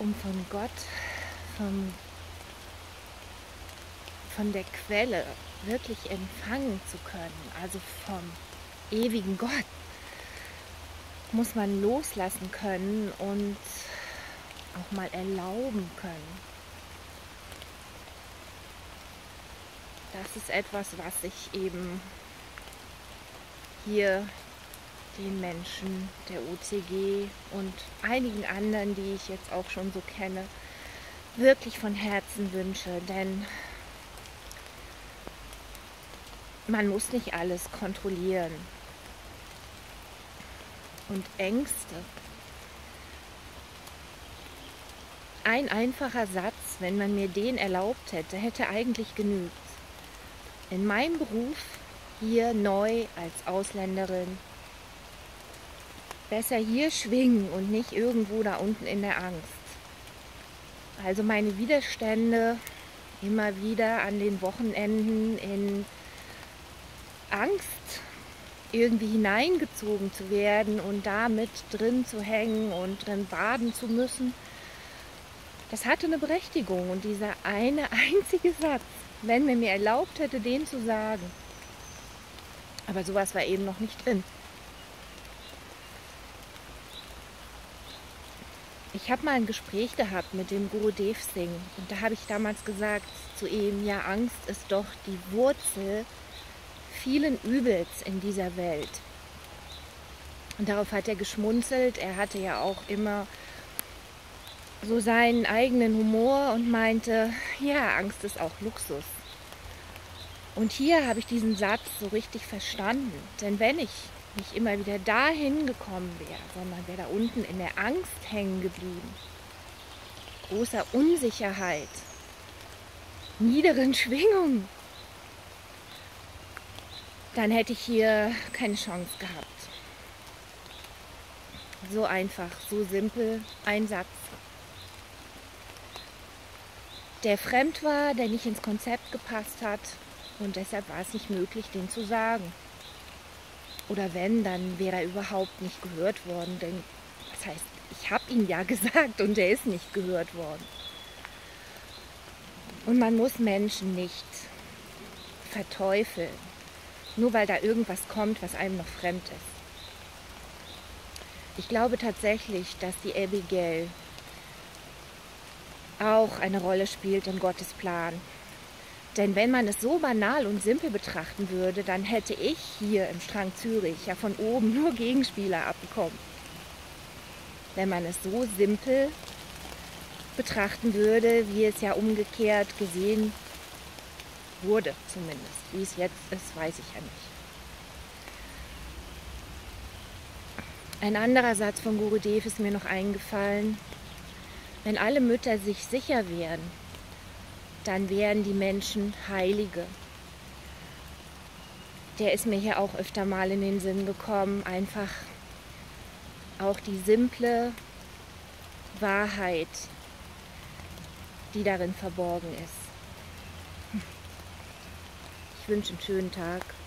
um von Gott, von der Quelle wirklich empfangen zu können, also vom ewigen Gott, muss man loslassen können und auch mal erlauben können. Das ist etwas, was ich eben hier den Menschen der OCG und einigen anderen, die ich jetzt auch schon so kenne, wirklich von Herzen wünsche. Denn man muss nicht alles kontrollieren. Und Ängste. Ein einfacher Satz, wenn man mir den erlaubt hätte, hätte eigentlich genügt. In meinem Beruf hier neu als Ausländerin besser hier schwingen und nicht irgendwo da unten in der Angst. Also meine Widerstände immer wieder an den Wochenenden in Angst irgendwie hineingezogen zu werden und damit drin zu hängen und drin baden zu müssen, das hatte eine Berechtigung. Und dieser eine einzige Satz, wenn man mir erlaubt hätte, den zu sagen, aber sowas war eben noch nicht drin. Ich habe mal ein Gespräch gehabt mit dem Gurudev Singh und da habe ich damals gesagt zu ihm, ja, Angst ist doch die Wurzel vielen Übels in dieser Welt. Und darauf hat er geschmunzelt. Er hatte ja auch immer so seinen eigenen Humor und meinte, ja, Angst ist auch Luxus. Und hier habe ich diesen Satz so richtig verstanden. Denn wenn ich nicht immer wieder dahin gekommen wäre, sondern wäre da unten in der Angst hängen geblieben, großer Unsicherheit, niederen Schwingungen, dann hätte ich hier keine Chance gehabt. So einfach, so simpel, ein Satz, der fremd war, der nicht ins Konzept gepasst hat und deshalb war es nicht möglich, den zu sagen. Oder wenn, dann wäre er überhaupt nicht gehört worden, denn das heißt, ich habe ihn ja gesagt und er ist nicht gehört worden. Und man muss Menschen nicht verteufeln, nur weil da irgendwas kommt, was einem noch fremd ist. Ich glaube tatsächlich, dass die Abigail auch eine Rolle spielt in Gottes Plan. Denn wenn man es so banal und simpel betrachten würde, dann hätte ich hier im Strang Zürich ja von oben nur Gegenspieler abbekommen. Wenn man es so simpel betrachten würde, wie es ja umgekehrt gesehen wurde zumindest. Wie es jetzt ist, weiß ich ja nicht. Ein anderer Satz von Gurudev ist mir noch eingefallen. Wenn alle Mütter sich sicher wären, dann wären die Menschen Heilige. Der ist mir hier auch öfter mal in den Sinn gekommen. Einfach auch die simple Wahrheit, die darin verborgen ist. Ich wünsche einen schönen Tag.